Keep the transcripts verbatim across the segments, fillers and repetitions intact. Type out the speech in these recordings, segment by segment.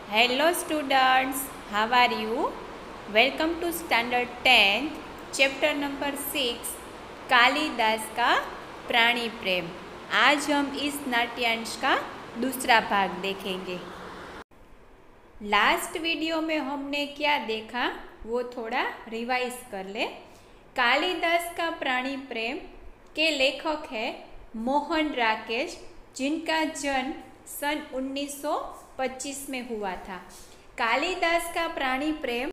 Hello students, how are you? Welcome to standard tenth, chapter number six, Kalidas का प्राणी प्रेम। आज हम इस नाट्यांश का दूसरा भाग देखेंगे। लास्ट वीडियो में हमने क्या देखा वो थोड़ा रिवाइज कर ले। कालिदास का प्राणी प्रेम के लेखक है मोहन राकेश, जिनका जन्म सन उन्नीस सौ पच्चीस में हुआ था। कालिदास का प्राणी प्रेम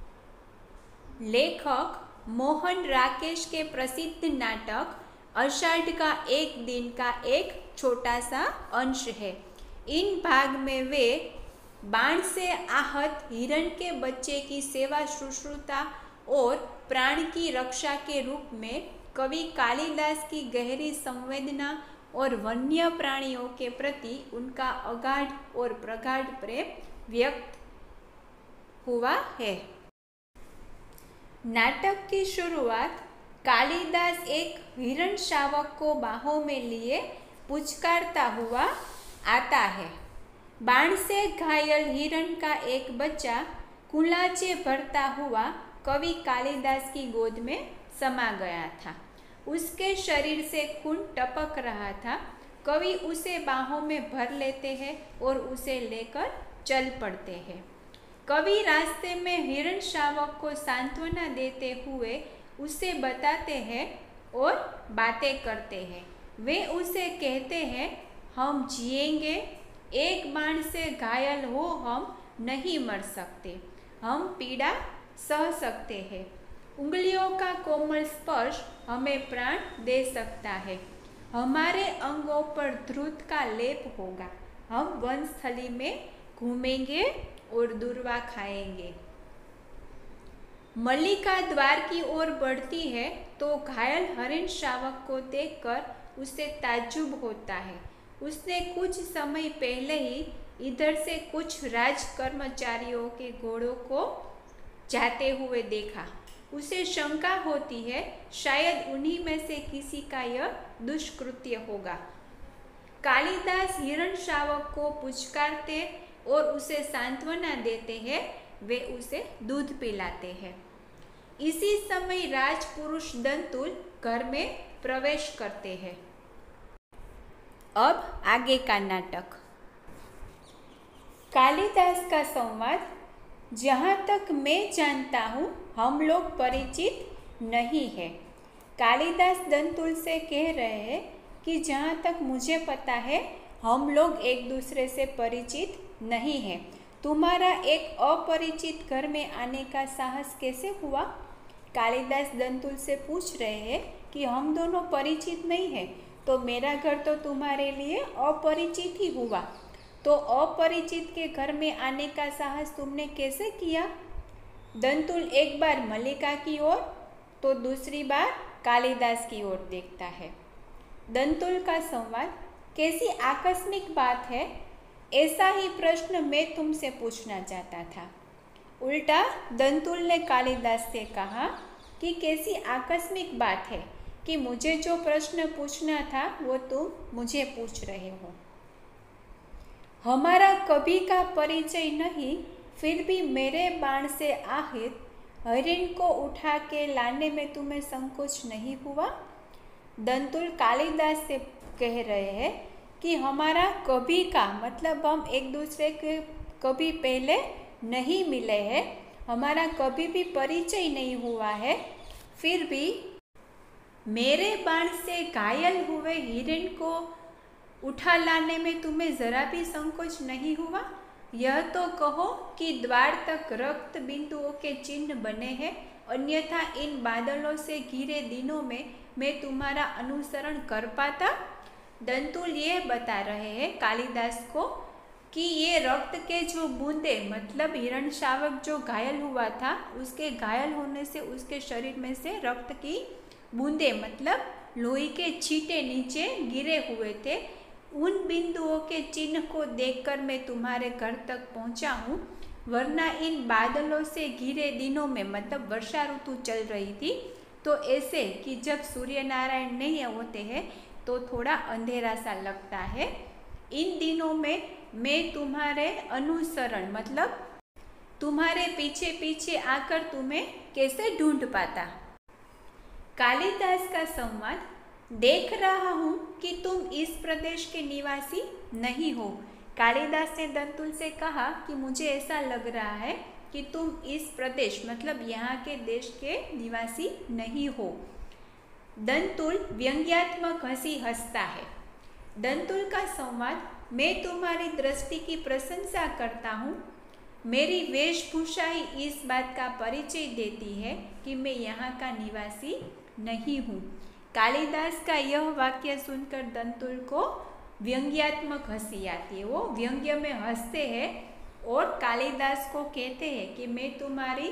लेखक मोहन राकेश के प्रसिद्ध नाटक आषाढ़ का एक दिन का एक छोटा सा अंश है। इन भाग में वे बाण से आहत हिरण के बच्चे की सेवा शुश्रूषा और प्राण की रक्षा के रूप में कवि कालिदास की गहरी संवेदना और वन्य प्राणियों के प्रति उनका अगाध और प्रगाढ़ प्रेम व्यक्त हुआ है। नाटक की शुरुआत कालिदास एक हिरण शावक को बाहों में लिए पुचकारता हुआ आता है। बाण से घायल हिरण का एक बच्चा कुलाचे भरता हुआ कवि कालिदास की गोद में समा गया था। उसके शरीर से खून टपक रहा था। कवि उसे बाहों में भर लेते हैं और उसे लेकर चल पड़ते हैं। कवि रास्ते में हिरण शावक को सांत्वना देते हुए उसे बताते हैं और बातें करते हैं। वे उसे कहते हैं, हम जिएंगे, एक बाण से घायल हो हम नहीं मर सकते, हम पीड़ा सह सकते हैं, उंगलियों का कोमल स्पर्श हमें प्राण दे सकता है, हमारे अंगों पर ध्रुत का लेप होगा, हम वनस्थली में घूमेंगे और दूर्वा खाएंगे। मल्लिका द्वार की ओर बढ़ती है तो घायल हरिण शावक को देखकर उसे ताज्जुब होता है। उसने कुछ समय पहले ही इधर से कुछ राज कर्मचारियों के घोड़ों को जाते हुए देखा। उसे शंका होती है, शायद उन्हीं में से किसी का यह दुष्कृत्य होगा। कालिदास हिरण शावक को पुचकारते और उसे सांत्वना देते हैं। वे उसे दूध पिलाते हैं। इसी समय राजपुरुष दंतुल घर में प्रवेश करते हैं। अब आगे का नाटक। कालिदास का संवाद। जहाँ तक मैं जानता हूँ हम लोग परिचित नहीं है। कालिदास दंतुल से कह रहे हैं कि जहाँ तक मुझे पता है हम लोग एक दूसरे से परिचित नहीं हैं। तुम्हारा एक अपरिचित घर में आने का साहस कैसे हुआ? कालिदास दंतुल से पूछ रहे हैं कि हम दोनों परिचित नहीं हैं, तो मेरा घर तो तुम्हारे लिए अपरिचित ही हुआ। तो अपरिचित के घर में आने का साहस तुमने कैसे किया? दंतुल एक बार मल्लिका की ओर तो दूसरी बार कालिदास की ओर देखता है। दंतुल का संवाद। कैसी आकस्मिक बात है, ऐसा ही प्रश्न मैं तुमसे पूछना चाहता था। उल्टा दंतुल ने कालिदास से कहा कि कैसी आकस्मिक बात है कि मुझे जो प्रश्न पूछना था वो तुम मुझे पूछ रहे हो। हमारा कभी का परिचय नहीं, फिर भी मेरे बाण से आहत हरिण को उठा के लाने में तुम्हें संकोच नहीं हुआ? दंतुल कालिदास से कह रहे हैं कि हमारा कभी का मतलब हम एक दूसरे के कभी पहले नहीं मिले हैं, हमारा कभी भी परिचय नहीं हुआ है, फिर भी मेरे बाण से घायल हुए हिरण को उठा लाने में तुम्हें जरा भी संकोच नहीं हुआ? यह तो कहो कि द्वार तक रक्त बिंदुओं के चिन्ह बने हैं, अन्यथा इन बादलों से घिरे दिनों में मैं तुम्हारा अनुसरण कर पाता? दंतुल ये बता रहे हैं कालिदास को कि ये रक्त के जो बूंदे मतलब हिरण शावक जो घायल हुआ था, उसके घायल होने से उसके शरीर में से रक्त की बूंदे मतलब लोही के छींटे नीचे गिरे हुए थे। उन बिंदुओं के चिन्ह को देखकर मैं तुम्हारे घर तक पहुंचा हूँ, वरना इन बादलों से घिरे दिनों में मतलब वर्षा ऋतु चल रही थी, तो ऐसे कि जब सूर्य नारायण नहीं होते हैं तो थोड़ा अंधेरा सा लगता है। इन दिनों में मैं तुम्हारे अनुसरण मतलब तुम्हारे पीछे पीछे आकर तुम्हें कैसे ढूंढ पाता। कालिदास का संवाद, देख रहा हूँ कि तुम इस प्रदेश के निवासी नहीं हो। कालिदास ने दंतुल से कहा कि मुझे ऐसा लग रहा है कि तुम इस प्रदेश मतलब यहाँ के देश के निवासी नहीं हो। दंतुल व्यंग्यात्मक हंसी हंसता है। दंतुल का संवाद, मैं तुम्हारी दृष्टि की प्रशंसा करता हूँ। मेरी वेशभूषा ही इस बात का परिचय देती है कि मैं यहाँ का निवासी नहीं हूँ। कालिदास का यह वाक्य सुनकर दंतुल को व्यंग्यात्मक हंसी आती है। वो व्यंग्य में हंसते हैं और कालिदास को कहते हैं कि मैं तुम्हारी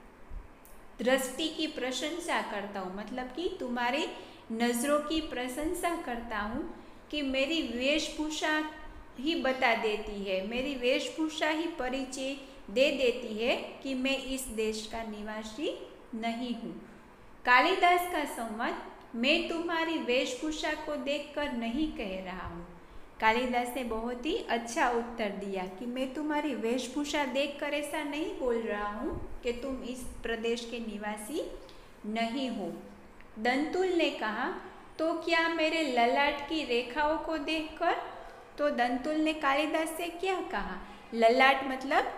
दृष्टि की प्रशंसा करता हूँ, मतलब कि तुम्हारी नज़रों की प्रशंसा करता हूँ कि मेरी वेशभूषा ही बता देती है, मेरी वेशभूषा ही परिचय दे देती है कि मैं इस देश का निवासी नहीं हूँ। कालिदास का संवाद, मैं तुम्हारी वेशभूषा को देखकर नहीं कह रहा हूँ। कालिदास ने बहुत ही अच्छा उत्तर दिया कि मैं तुम्हारी वेशभूषा देखकर ऐसा नहीं बोल रहा हूँ कि तुम इस प्रदेश के निवासी नहीं हो। दंतुल ने कहा, तो क्या मेरे ललाट की रेखाओं को देखकर? तो दंतुल ने कालिदास से क्या कहा? ललाट मतलब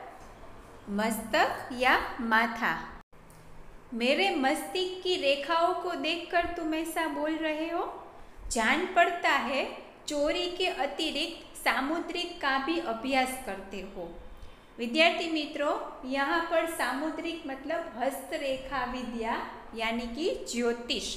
मस्तक या माथा। मेरे मस्तिष्क की रेखाओं को देखकर तुम ऐसा बोल रहे हो? जान पड़ता है चोरी के अतिरिक्त सामुद्रिक का भी अभ्यास करते हो। विद्यार्थी मित्रों, यहाँ पर सामुद्रिक मतलब हस्तरेखा विद्या यानी कि ज्योतिष।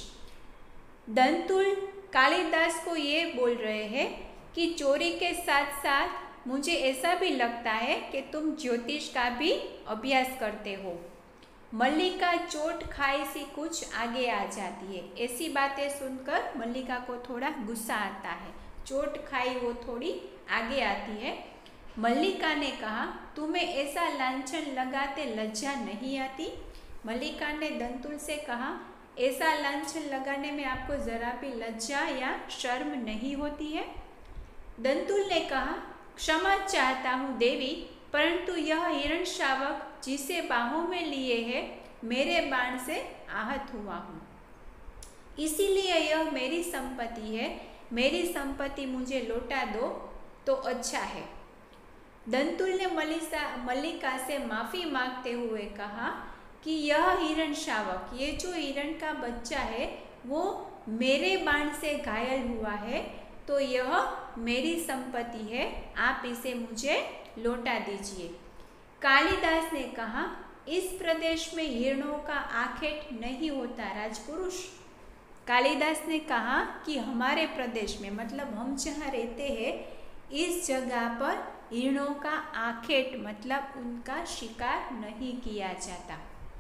दंतुल कालिदास को ये बोल रहे हैं कि चोरी के साथ साथ मुझे ऐसा भी लगता है कि तुम ज्योतिष का भी अभ्यास करते हो। मल्लिका चोट खाई सी कुछ आगे आ जाती है। ऐसी बातें सुनकर मल्लिका को थोड़ा गुस्सा आता है। चोट खाई वो थोड़ी आगे आती है। मल्लिका ने कहा, तुम्हें ऐसा लांछन लगाते लज्जा नहीं आती? मल्लिका ने दंतुल से कहा, ऐसा लांछन लगाने में आपको जरा भी लज्जा या शर्म नहीं होती है? दंतुल ने कहा, क्षमा चाहता हूँ देवी, परंतु यह हिरण शावक जिसे बाहों में लिए है मेरे बाण से आहत हुआ हूँ, इसीलिए यह मेरी संपत्ति है। मेरी संपत्ति मुझे लौटा दो तो अच्छा है। दंतुल ने मलिसा मल्लिका से माफ़ी मांगते हुए कहा कि यह हिरण शावक, ये जो हिरण का बच्चा है वो मेरे बाण से घायल हुआ है, तो यह मेरी संपत्ति है, आप इसे मुझे लौटा दीजिए। कालिदास ने कहा, इस प्रदेश में हिरणों का आखेट नहीं होता राजपुरुष। कालिदास ने कहा कि हमारे प्रदेश में मतलब हम जहाँ रहते हैं इस जगह पर हिरणों का आखेट मतलब उनका शिकार नहीं किया जाता।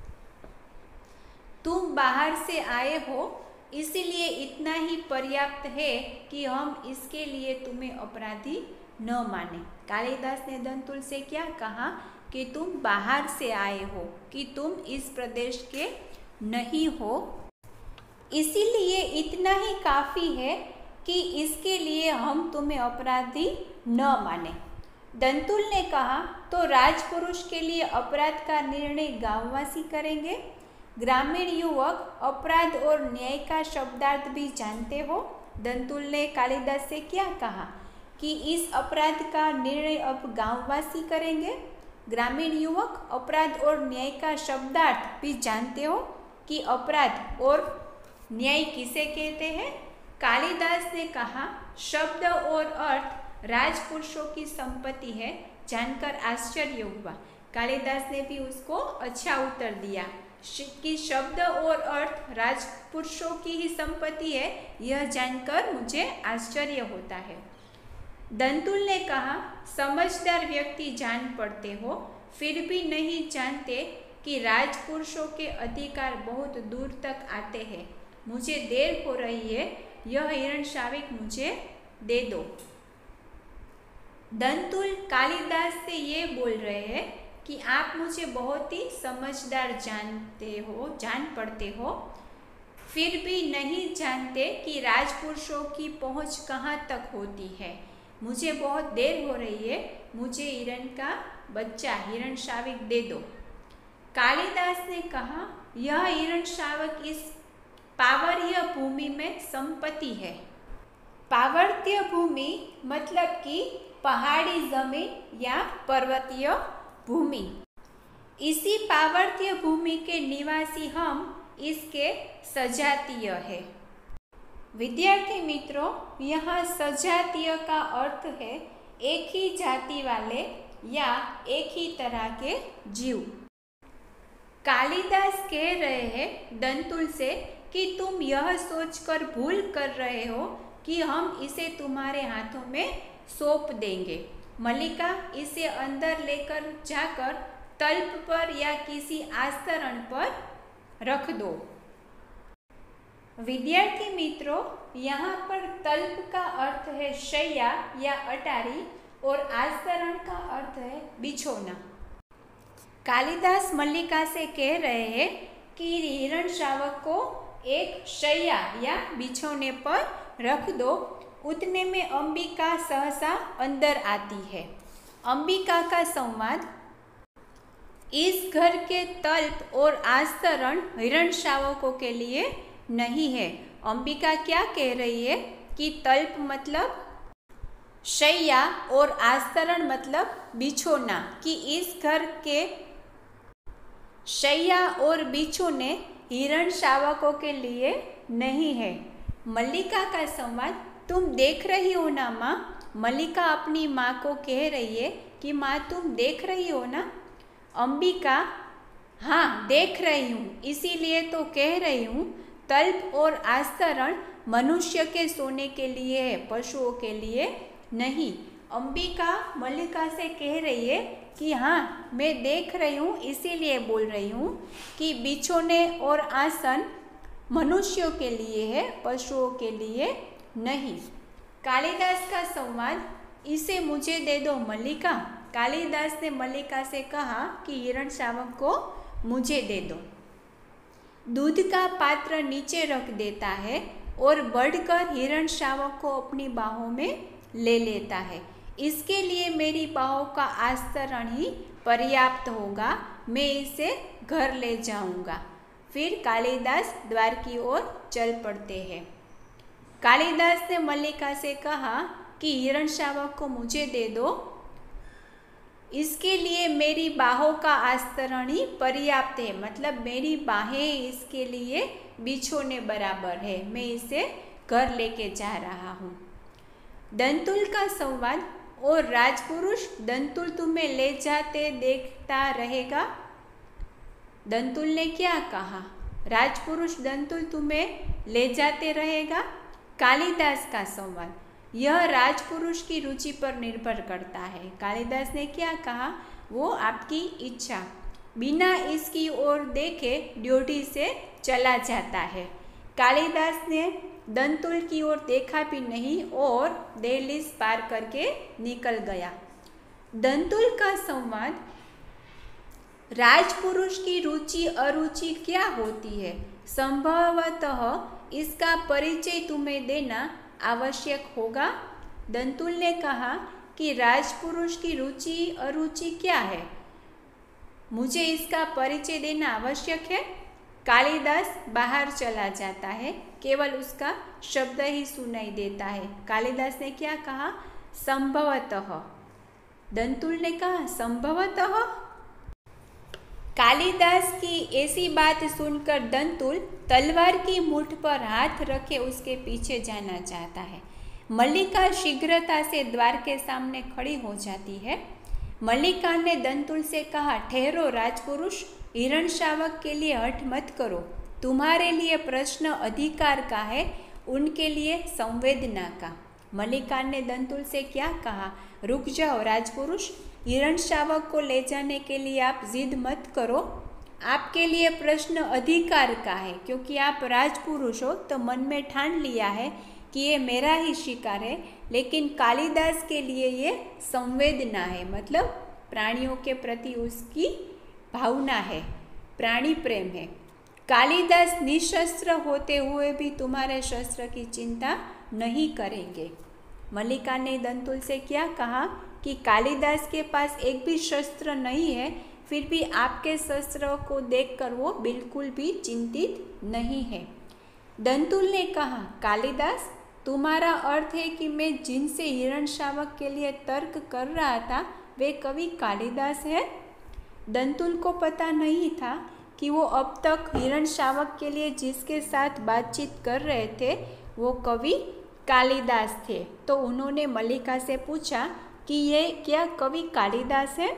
तुम बाहर से आए हो इसीलिए इतना ही पर्याप्त है कि हम इसके लिए तुम्हें अपराधी न माने। कालिदास ने दंतुल से क्या कहा कि तुम बाहर से आए हो, कि तुम इस प्रदेश के नहीं हो, इसीलिए इतना ही काफ़ी है कि इसके लिए हम तुम्हें अपराधी न माने। दंतुल ने कहा, तो राजपुरुष के लिए अपराध का निर्णय गांववासी करेंगे। ग्रामीण युवक अपराध और न्याय का शब्दार्थ भी जानते हो। दंतुल ने कालिदास से क्या कहा कि इस अपराध का निर्णय अब गांववासी करेंगे। ग्रामीण युवक अपराध और न्याय का शब्दार्थ भी जानते हो कि अपराध और न्याय किसे कहते हैं। कालिदास ने कहा, शब्द और अर्थ राजपुरुषों की संपत्ति है। जानकर आश्चर्य हुआ। कालिदास ने भी उसको अच्छा उत्तर दिया कि शब्द और अर्थ राजपुरुषों की ही संपत्ति है, यह जानकर मुझे आश्चर्य होता है। दंतुल ने कहा, समझदार व्यक्ति जान पड़ते हो, फिर भी नहीं जानते कि राजपुरुषों के अधिकार बहुत दूर तक आते हैं। मुझे देर हो रही है, यह हिरण शावक मुझे दे दो। दंतुल कालिदास से ये बोल रहे हैं कि आप मुझे बहुत ही समझदार जानते हो, जान पड़ते हो, फिर भी नहीं जानते कि राजपुरुषों की पहुंच कहाँ तक होती है। मुझे बहुत देर हो रही है, मुझे हिरण का बच्चा हिरण शावक दे दो। कालिदास ने कहा, यह हिरण शावक इस पावर्य भूमि में संपत्ति है। पावर्त्य भूमि मतलब कि पहाड़ी जमीन या पर्वतीय भूमि। इसी पावर्त्य भूमि के निवासी हम इसके सजातीय है। विद्यार्थी मित्रों, यहाँ सजातीय का अर्थ है एक ही जाति वाले या एक ही तरह के जीव। कालिदास कह रहे हैं दंतुल से कि तुम यह सोचकर भूल कर रहे हो कि हम इसे तुम्हारे हाथों में सौंप देंगे। मल्लिका, इसे अंदर लेकर जाकर तल्प पर या किसी आस्तरण पर रख दो। विद्यार्थी मित्रों, यहाँ पर तल्प का अर्थ है शैया या अटारी और आस्तरण का अर्थ है बिछोना। कालिदास मल्लिका से कह रहे हैं कि हिरण शावक को एक शैया या बिछोने पर रख दो। उतने में अंबिका सहसा अंदर आती है। अंबिका का संवाद, इस घर के तल्प और आस्तरण हिरण शावकों के लिए नहीं है। अंबिका क्या कह रही है कि तल्प मतलब शैया और आस्तरण मतलब बिछोना, कि इस घर के शैया और बिछोने हिरण शावकों के लिए नहीं है। मल्लिका का संवाद, तुम देख रही हो ना माँ? मल्लिका अपनी माँ को कह रही है कि माँ तुम देख रही हो ना? अंबिका, हाँ देख रही हूँ, इसीलिए तो कह रही हूँ तल्प और आस्तरण मनुष्य के सोने के लिए है, पशुओं के लिए नहीं। अंबिका मल्लिका से कह रही है कि हाँ मैं देख रही हूँ, इसीलिए बोल रही हूँ कि बिछोने और आसन मनुष्यों के लिए है, पशुओं के लिए नहीं। कालिदास का संवाद, इसे मुझे दे दो मल्लिका। कालिदास ने मल्लिका से कहा कि हिरण शावक को मुझे दे दो। दूध का पात्र नीचे रख देता है और बढ़कर हिरण शावक को अपनी बाहों में ले लेता है। इसके लिए मेरी बाहों का आस्तरण ही पर्याप्त होगा, मैं इसे घर ले जाऊंगा। फिर कालिदास द्वार की ओर चल पड़ते हैं। कालिदास ने मल्लिका से कहा कि हिरण शावक को मुझे दे दो, इसके लिए मेरी बाहों का आस्तरण ही पर्याप्त है, मतलब मेरी बाहें इसके लिए बिछोने बराबर है, मैं इसे घर लेके जा रहा हूँ। दंतुल का संवाद, और राजपुरुष दंतुल तुम्हें ले जाते देखता रहेगा। दंतुल ने क्या कहा? राजपुरुष दंतुल तुम्हें ले जाते रहेगा। कालिदास का संवाद, यह राजपुरुष की रुचि पर निर्भर करता है। कालिदास ने क्या कहा? वो आपकी इच्छा। बिना इसकी ओर देखे ड्योढ़ी से चला जाता है। कालिदास ने दंतुल की ओर देखा भी नहीं और दहलीज पार करके निकल गया। दंतुल का संवाद, राजपुरुष की रुचि अरुचि क्या होती है? संभवतः इसका परिचय तुम्हें देना आवश्यक होगा। दंतुल ने कहा कि राजपुरुष की रुचि अरुचि क्या है, मुझे इसका परिचय देना आवश्यक है। कालिदास बाहर चला जाता है, केवल उसका शब्द ही सुनाई देता है। कालिदास ने क्या कहा? संभवतः। दंतुल ने कहा संभवतः। कालिदास की ऐसी बात सुनकर दंतुल तलवार की मुठ पर हाथ रखे उसके पीछे जाना चाहता है। मल्लिका शीघ्रता से द्वार के सामने खड़ी हो जाती है। मल्लिका ने दंतुल से कहा, ठहरो राजपुरुष, हिरण शावक के लिए हठ मत करो। तुम्हारे लिए प्रश्न अधिकार का है, उनके लिए संवेदना का। मल्लिका ने दंतुल से क्या कहा? रुक जाओ राजपुरुष, हिरण शावक को ले जाने के लिए आप जिद मत करो। आपके लिए प्रश्न अधिकार का है, क्योंकि आप राजपुरुष हो तो मन में ठान लिया है कि ये मेरा ही शिकार है। लेकिन कालिदास के लिए ये संवेदना है, मतलब प्राणियों के प्रति उसकी भावना है, प्राणी प्रेम है। कालिदास निशस्त्र होते हुए भी तुम्हारे शस्त्र की चिंता नहीं करेंगे। मल्लिका ने दंतुल से क्या कहा कि कालिदास के पास एक भी शस्त्र नहीं है, फिर भी आपके शस्त्र को देखकर वो बिल्कुल भी चिंतित नहीं है। दंतुल ने कहा, कालिदास, तुम्हारा अर्थ है कि मैं जिनसे हिरण शावक के लिए तर्क कर रहा था वे कवि कालिदास है? दंतुल को पता नहीं था कि वो अब तक हिरण शावक के लिए जिसके साथ बातचीत कर रहे थे वो कवि कालिदास थे। तो उन्होंने मल्लिका से पूछा कि ये क्या कवि कालिदास है?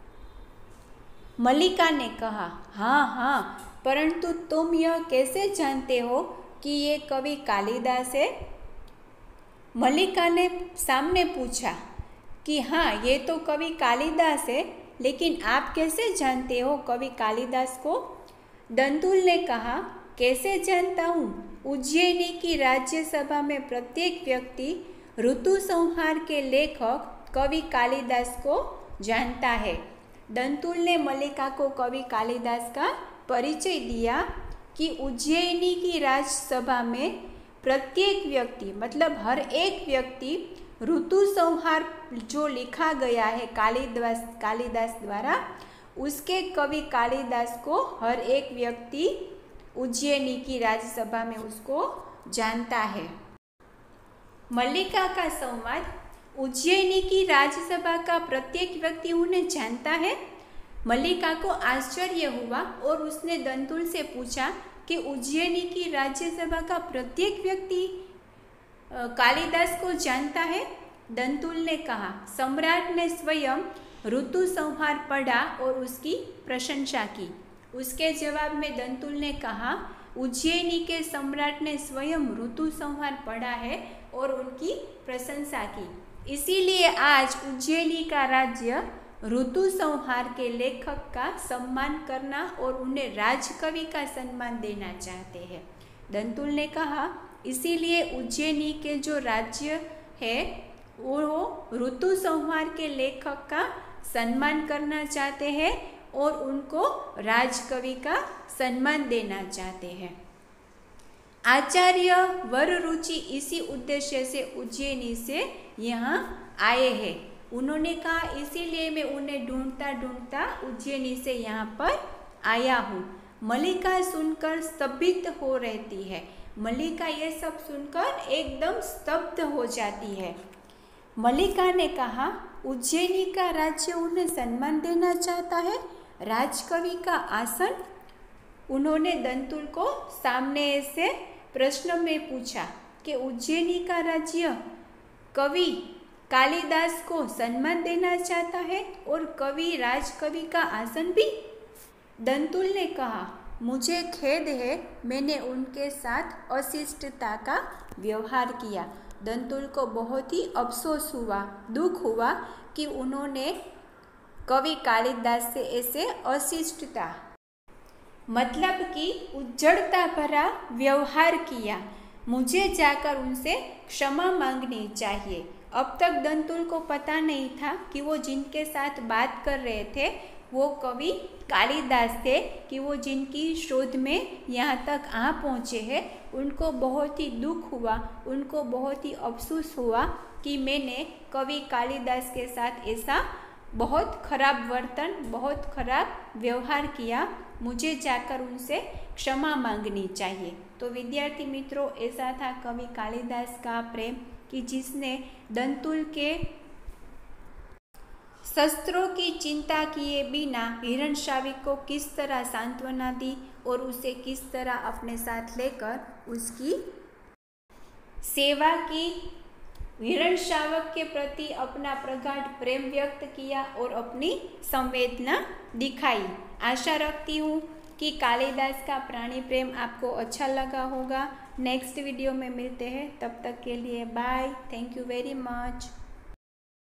मल्लिका ने कहा, हाँ हाँ, परंतु तुम यह कैसे जानते हो कि ये कवि कालिदास है? मल्लिका ने सामने पूछा कि हाँ, ये तो कवि कालिदास है, लेकिन आप कैसे जानते हो कवि कालिदास को? दंतुल ने कहा, कैसे जानता हूँ? उज्जैनी की राज्यसभा में प्रत्येक व्यक्ति ऋतु संहार के लेखक कवि कालिदास को जानता है। दंतुल ने मल्लिका को कवि कालिदास का परिचय दिया कि उज्जैनी की राज्यसभा में प्रत्येक व्यक्ति मतलब हर एक व्यक्ति ऋतु संहार जो लिखा गया है कालिदास कालिदास द्वारा, उसके कवि कालिदास को हर एक व्यक्ति उज्जैनी की राज्यसभा में उसको जानता है। मल्लिका का संवाद, उज्जैनी की राज्यसभा का प्रत्येक व्यक्ति उन्हें जानता है? मल्लिका को आश्चर्य हुआ और उसने दंतुल से पूछा कि उज्जैनी की राज्यसभा का प्रत्येक व्यक्ति कालिदास को जानता है? दंतुल ने कहा, सम्राट ने स्वयं ऋतु संहार पढ़ा और उसकी प्रशंसा की। उसके जवाब में दंतुल ने कहा, उज्जैनी के सम्राट ने स्वयं ऋतु संहार पढ़ा है और उनकी प्रशंसा की, इसीलिए आज उज्जैनी का राज्य ऋतु संहार के लेखक का सम्मान करना और उन्हें राजकवि का सम्मान देना चाहते हैं। दंतुल ने कहा, इसीलिए उज्जैनी के जो राज्य है वो ऋतु संहार के लेखक का सम्मान करना चाहते हैं और उनको राजकवि का सम्मान देना चाहते हैं। आचार्य वररुचि इसी उद्देश्य से उज्जैनी से यहाँ आए हैं। उन्होंने कहा, इसीलिए मैं उन्हें ढूंढता ढूंढता उज्जैनी से यहाँ पर आया हूँ। मल्लिका सुनकर स्तब्ध हो रहती है। मल्लिका ये सब सुनकर एकदम स्तब्ध हो जाती है। मल्लिका ने कहा, उज्जैनी का राज्य उन्हें सम्मान देना चाहता है, राजकवि का आसन? उन्होंने दंतुल को सामने से प्रश्न में पूछा कि उज्जैनी का राज्य कवि कालिदास को सम्मान देना चाहता है और कवि राजकवि का आसन भी? दंतुल ने कहा, मुझे खेद है, मैंने उनके साथ अशिष्टता का व्यवहार किया। दंतुल को बहुत ही अफसोस हुआ, दुख हुआ कि उन्होंने कवि कालिदास से ऐसे अशिष्टता मतलब कि उज्जड़ता भरा व्यवहार किया। मुझे जाकर उनसे क्षमा मांगनी चाहिए। अब तक दंतुल को पता नहीं था कि वो जिनके साथ बात कर रहे थे वो कवि कालिदास थे, कि वो जिनकी शोध में यहाँ तक आ पहुँचे हैं। उनको बहुत ही दुख हुआ, उनको बहुत ही अफसोस हुआ कि मैंने कवि कालिदास के साथ ऐसा बहुत खराब वर्तन, बहुत खराब व्यवहार किया। मुझे जाकर उनसे क्षमा मांगनी चाहिए। तो विद्यार्थी मित्रों, ऐसा था कवि कालिदास का प्रेम कि जिसने दंतुल के शस्त्रों की चिंता किए बिना हिरणशावक को किस तरह सांत्वना दी और उसे किस तरह अपने साथ लेकर उसकी सेवा की, हिरणशावक के प्रति अपना प्रगाढ़ प्रेम व्यक्त किया और अपनी संवेदना दिखाई। आशा रखती हूँ कि कालिदास का प्राणी प्रेम आपको अच्छा लगा होगा। नेक्स्ट वीडियो में मिलते हैं, तब तक के लिए bye. Thank you very much.